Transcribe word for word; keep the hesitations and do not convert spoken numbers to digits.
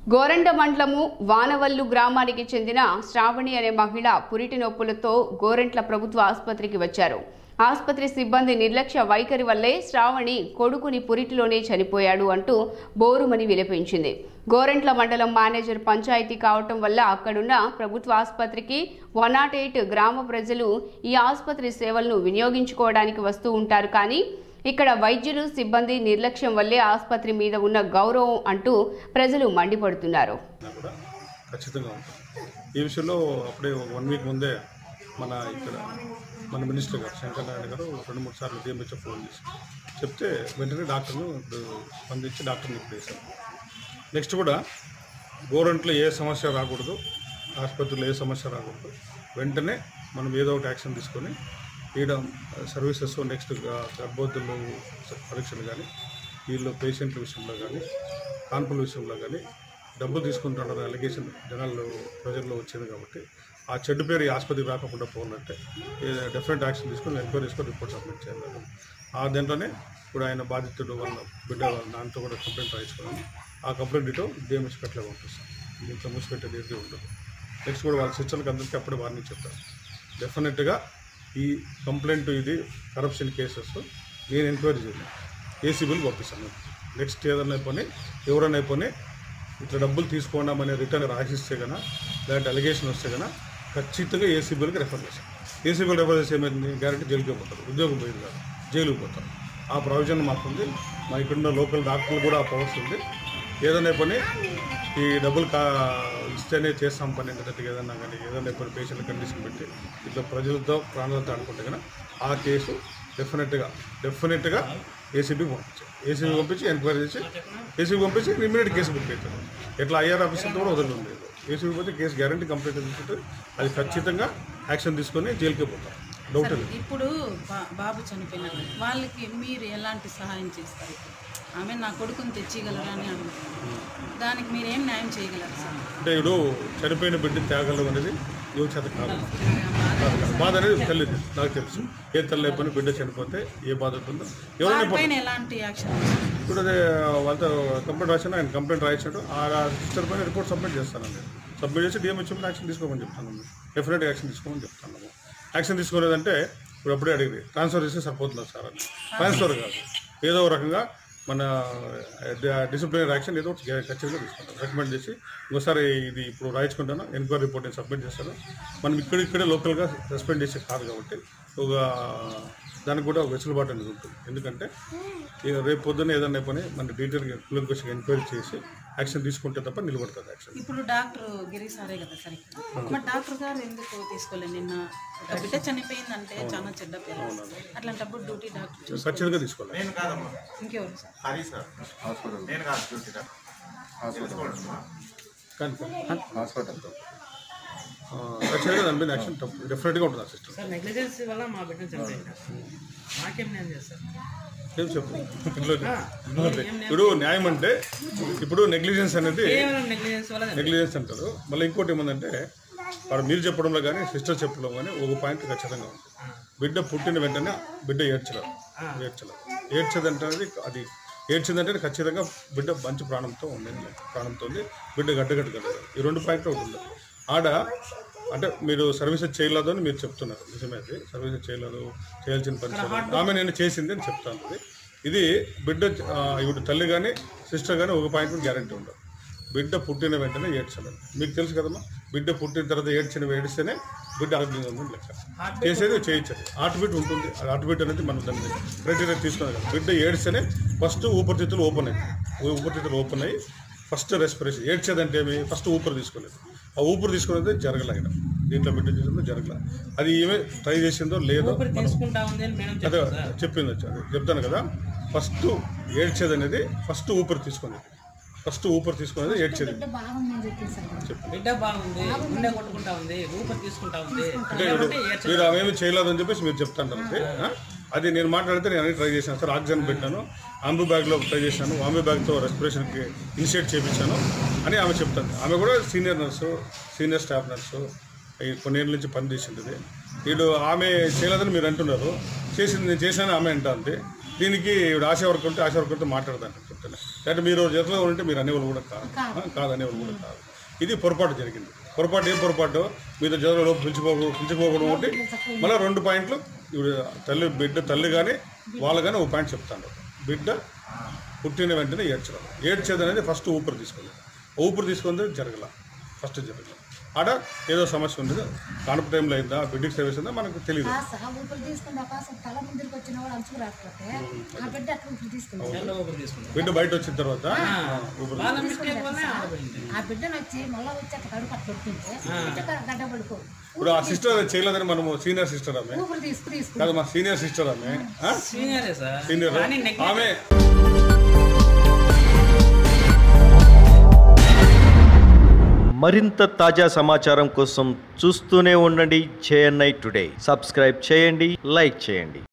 గోరంట మండలము వానవల్లు గ్రామానికి చెందిన శ్రావణి అనే మహిళ పురిటి నొప్పులతో గోరంట్ల ప్రభుత్వ ఆసుపత్రికి వచ్చారు. ఆసుపత్రి సిబ్బంది నిర్లక్ష్య వైఖరి వల్లే శ్రావణి కొడుకుని పురిటిలోనే చనిపోయాడు అంటూ బోరుమని విలపించింది. గోరంట్ల మండలం మేనేజర్ పంచాయతీ కావటం వల్ల అక్కడున్న ప్రభుత్వ ఆసుపత్రికి వన్ నాట్ ఎయిట్ గ్రామ ప్రజలు ఈ ఆసుపత్రి సేవలను వినియోగించుకోవడానికి వస్తూ ఉంటారు. కానీ ఇక్కడ వైద్యులు సిబ్బంది నిర్లక్ష్యం వల్లే ఆసుపత్రి మీద ఉన్న గౌరవం అంటూ ప్రజలు మండిపడుతున్నారు. ఖచ్చితంగా ఈ విషయంలో అప్పుడే వన్ వీక్ ముందే మన ఇక్కడ మన మినిస్టర్ గారు శంకర్ నారాయణ గారు రెండు మూడు సార్లు డిఎంహెచ్ఓ ఫోన్ చేసి చెప్తే వెంటనే డాక్టర్ను స్పందించి డాక్టర్ని ఇప్పుడు వేశారు. నెక్స్ట్ కూడా గవర్నమెంట్లో ఏ సమస్య రాకూడదు, ఆసుపత్రిలో ఏ సమస్య రాకూడదు, వెంటనే మనం ఏదో ఒకటి యాక్షన్ తీసుకొని ఈడ సర్వీసెస్ నెక్స్ట్ గర్భవతులు పరీక్షలు కానీ వీళ్ళు పేషెంట్ల విషయంలో కానీ కాన్పుల విషయంలో కానీ డబ్బులు తీసుకుంటున్నారు అలిగేషన్ జనాల్లో ప్రజల్లో వచ్చింది. కాబట్టి ఆ చెడ్డు పేరు ఈ ఆసుపత్రికి రాకుండా పోవాలంటే డెఫినెట్ యాక్షన్ తీసుకొని ఎంక్వైరీ తీసుకొని రిపోర్ట్ సబ్మిట్ చేయాలి. ఆ దాంట్లోనే ఇప్పుడు ఆయన బాధితుడు వాళ్ళ బిడ్డ వాళ్ళ నాన్నతో కూడా కంప్లైంట్ రాయించుకున్నాను. ఆ కంప్లైంట్ ఇటో డిఎంహెచ్ కట్లా పంపిస్తాం. దీంట్లో మూసిపెట్టేది ఏది ఉండదు. నెక్స్ట్ కూడా వాళ్ళ సిస్టర్లకు అందరికీ అప్పుడే వార్నింగ్ చెప్పారు. డెఫినెట్గా ఈ కంప్లైంట్ ఇది కరప్షన్ కేసెస్ నేను ఎంక్వైరీ చేయాలి, ఏసీబీలు పంపిస్తాను. నెక్స్ట్ ఏదైనా అయిపోయి ఎవరైనా అయిపోయి ఇట్లా డబ్బులు తీసుకోవడం రిటర్న్ రాసిస్తే కన్నా లేదంటే అలిగేషన్ వస్తే కన్నా ఖచ్చితంగా ఏసీబీలకు రెఫర్ చేస్తాం. ఏసీబీలు రెఫర్ చేసి ఏమైంది గ్యారెంటీ జైలుకి పోతారు, ఉద్యోగం పోయింది కాదు జైలుకి పోతారు. ఆ ప్రొవిజన్ మాకుంది. మా ఇక్కడున్న లోకల్ డాక్టర్లు కూడా ఆ పవర్స్ ఉంది. ఏదైనా పని ఈ డబ్బులు కా ఇస్తేనే చేస్తాం పని ఏంటంటే ఏదన్నా కానీ ఏదైనా కొన్ని పేషెంట్ కండిషన్ పెట్టి ఇట్లా ప్రజలతో ప్రాణాలతో ఆడుకుంటే కన్నా ఆ కేసు డెఫినెట్గా డెఫినెట్గా ఏసీబీకి పంపించాం. ఏసీబీ పంపించి ఎంక్వైరీ చేసి ఏసీబీ పంపించి ఇమీడియట్ కేసు బుక్ అవుతుంది. ఎట్లా ఐఆర్ ఆఫీసర్తో కూడా వదలడం లేదు. ఏసీబీ పోతే కేసు గ్యారంటీ కంప్లీట్ తీసుకుంటే అది ఖచ్చితంగా యాక్షన్ తీసుకొని జైలుకి పోతాం. డౌట్ లేదు. ఇప్పుడు బాబు చనిపోయినారు, వాళ్ళకి మీరు ఎలాంటి సహాయం చేస్తారు? ఆమె నా కొడుకుని తెచ్చిగలరా అని అడుగుతున్నారు. దానికి మీరేం న్యాయం చేయగలరు సార్? అంటే ఇప్పుడు చనిపోయిన బిడ్డని త్యాగలం అనేది ఎవరి చేత కాదు. బాధ అనేది తల్లిది నాకు తెలుసు. ఏ తల్లి అయిపోయినా బిడ్డ చనిపోతే ఏ బాధ ఉంటుందో ఎవరైనా ఎలాంటి యాక్షన్ ఇప్పుడు అదే వాళ్ళతో కంప్లైంట్ రాసినా ఆయన కంప్లైంట్ రాయించాడు. ఆ సిస్టర్ పైన రిపోర్ట్ సబ్మిట్ చేస్తానండి. సబ్మిట్ చేసి డిఎంహెచ్ఓ యాక్షన్ తీసుకోమని చెప్తాను. డెఫినెట్గా యాక్షన్ తీసుకోమని చెప్తాను. యాక్షన్ తీసుకునేదంటే ఇప్పుడు అప్పుడే అడిగింది ట్రాన్స్ఫర్ చేస్తే సరిపోతుంది సార్ అని. ట్రాన్స్ఫర్ కాదు, ఏదో రకంగా మన డిసిప్లినరీ యాక్షన్ ఏదో ఖచ్చితంగా తీసుకుంటాం. రికమెండ్ చేసి ఇంకోసారి ఇది ఇప్పుడు రాయించుకుంటాను, ఎంక్వైరీ రిపోర్ట్ నేను సబ్మిట్ చేస్తాను. మనం ఇక్కడిక్కడే లోకల్గా సస్పెండ్ చేసే కాదు కాబట్టి ఒక దానికి కూడా ఒక వెసులుబాటు అనేది ఉంటుంది. ఎందుకంటే రేపు పొద్దున్న ఏదన్నా పని మన డీటెయిల్గా క్లినికల్గా ఎంక్వైరీ చేసి యాక్షన్ తీసుకుంటే తప్ప నిలబడుతుంది యాక్షన్. ఇప్పుడు డాక్టర్ గిరి సారే కదా సార్, మరి డాక్టర్ గారు ఎందుకు తీసుకోలేదు? నిన్న బిడ్డ చనిపోయిందంటే చాలా చెడ్డ పేరు. అట్లాంటప్పుడు డ్యూటీ డాక్టర్ ఖచ్చితంగా తీసుకోవాలి. ఇంకెవరు సార్? హాస్పిటల్తో ఖచ్చితంగా దాని మీద యాక్షన్ డెఫినెట్గా ఉంటుంది. ఆ సిస్టమ్ నెగ్లిజెన్స్ వల్ల మా బిడ్డ చనిపోయింది. నాకేం న్యాయం చేస్తారు? ఏం చెప్పు ఇప్పుడు న్యాయం అంటే ఇప్పుడు నెగ్లిజెన్స్ అనేది నెగ్లిజెన్స్ అంటారు. మళ్ళీ ఇంకోటి ఏమందంటే వాడు మీరు చెప్పడంలో కానీ సిస్టర్ చెప్పడంలో కానీ ఒక పాయింట్ ఖచ్చితంగా ఉంది. బిడ్డ పుట్టిన వెంటనే బిడ్డ ఏడ్చలేదు ఏడ్చలేదు ఏడ్చదంటే అది ఏడ్చిందంటే ఖచ్చితంగా బిడ్డ మంచి ప్రాణంతో ఉంది, ప్రాణంతో ఉంది, బిడ్డ గడ్డగట్టగలదు. ఈ రెండు పాయింట్లు ఒకటి ఉంది. ఆడ అంటే మీరు సర్వీసెస్ చేయలేదు అని మీరు చెప్తున్నారు. నిజమే, అది సర్వీసెస్ చేయలేదు, చేయాల్సిన పని ఆమె నేను చేసింది అని చెప్తాను. ఇది బిడ్డ ఇప్పుడు తల్లి కానీ సిస్టర్ కానీ ఒక పాయింట్ గ్యారంటీ ఉండదు. బిడ్డ పుట్టిన వెంటనే ఏడ్చలేదు. మీకు తెలుసు కదమ్మా, బిడ్డ పుట్టిన తర్వాత ఏడ్చిన ఏడిస్తేనే బిడ్డ ఆరోగ్యంగా ఉందని లెక్క. చేసేది చేయించదు. హార్ట్ బీట్ ఉంటుంది. హార్ట్ బీట్ అనేది మనం దాన్ని క్రైటీరియా తీసుకున్నాం కదా. బిడ్డ ఏడిస్తేనే ఫస్ట్ ఊపిరితిత్తులు ఓపెన్ అయ్యి ఊపిరితిత్తులు ఓపెన్ అయ్యి ఫస్ట్ రెస్పిరేషన్. ఏడ్చేదంటే ఏమి ఫస్ట్ ఊపిరి తీసుకోలేదు. ఆ ఊపిరి తీసుకునేది జరగలేదు. దీంట్లో బిడ్డ చేసిందో జరగలేదు. అది ఏమే ట్రై చేసిందో లేదో అదే చెప్పింది అది చెప్తాను కదా. ఫస్ట్ ఏడ్చేది అనేది ఫస్ట్ ఊపిరి తీసుకునేది ఫస్ట్ ఊపిరి తీసుకునేది ఏడ్చేది. మీరు అవేమి చేయలేదని చెప్పేసి మీరు చెప్తాను. అది నేను మాట్లాడితే నేను అన్ని ట్రై చేశాను సార్. ఆక్సిజన్ పెట్టాను, ఆంబు బ్యాగ్లో ట్రై చేశాను, ఆంబు బ్యాగ్తో రెస్పిరేషన్కి ఇనిషియేట్ చేయించాను అని ఆమె చెప్తాను. ఆమె కూడా senior nurse, senior staff nurse, కొన్నేళ్ళ నుంచి పని చేసింది. వీడు ఆమె చేయలేదని మీరు అంటున్నారు. చేసింది నేను చేశాను ఆమె అంటుంది. దీనికి ఆశా వర్క్ ఉంటే ఆశా వర్కర్తో మాట్లాడతాను చెప్తాను. అంటే మీరు చేతిలో ఉంటే మీరు అనేవాళ్ళు కూడా కాదు కాదు అనేవాళ్ళు కూడా కాదు. ఇది పొరపాటు జరిగింది. పొరపాటు ఏం పొరపాటు మీద జగన్లో పిలిచిపో పిలిచిపోకడం ఒకటి. మళ్ళీ రెండు పాయింట్లు ఇప్పుడు తల్లి బిడ్డ తల్లి కానీ వాళ్ళు కానీ ఒక పాయింట్ చెప్తాను. బిడ్డ పుట్టిన వెంటనే ఏడ్చడం. ఏడ్చేది అనేది ఫస్ట్ ఊపిరి తీసుకుంది. ఊపిరి తీసుకుంది జరగల ఫస్ట్ జరగల. ఆడ ఏదో సమస్య ఉండదు. కానుపు టైంలో అయిందా బిడ్డకి సర్వీస్ ఉందా మనకు తెలియదు. బిడ్డ బయట వచ్చిన తర్వాత ఇప్పుడు ఆ సిస్టర్ చేయలేదని మనము సీనియర్ సిస్టర్ ఆమె కాదు, మా సీనియర్ సిస్టర్ ఆమె సీనియర్ ఆమె. మరింత తాజా సమాచారం కోసం చూస్తూనే ఉండండి జేఎన్ఐ టుడే. సబ్స్క్రైబ్ చేయండి, లైక్ చేయండి.